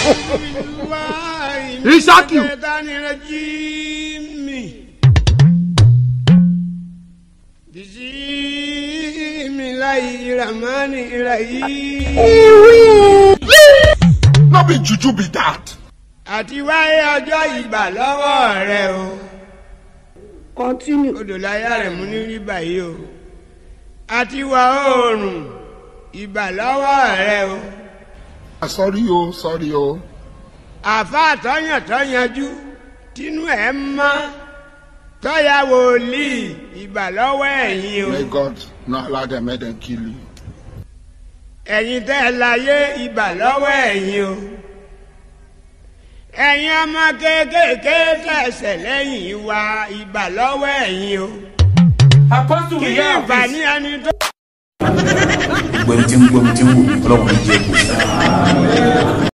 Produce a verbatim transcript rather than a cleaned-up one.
Isaki. No be juju be that. Àti wáyé ọjọ́ ìgbà lọ́wọ́ rẹ o. Continue. Odolaye rẹ̀ mú ní rí báyìí o. Àti wá oòrùn ìgbà lọ́wọ́ rẹ o. Sorry o, sorry o. Àfá tọ́yàn tọ́yanjú tínú ẹ̀ mọ́ tọ́ya wòlíì ìgbà lọ́wọ́ ẹ̀yin o. May God not allow them make them kill you. Ẹ̀yin tẹ́ ẹ láyé ìgbà lọ́wọ́ ẹ̀yin o. Ẹ̀yin ọmọ kéékèèké tẹ̀sẹ̀ lẹ́yìn wa ìgbà lọ́wọ́ ẹ̀yin o. Apostle Kí ìyá ìgbà ní ẹni tó. Gbẹ̀mí tí ń gbẹ̀mí tí ń wò ní ọlọ́run ní jẹ́ kò sí.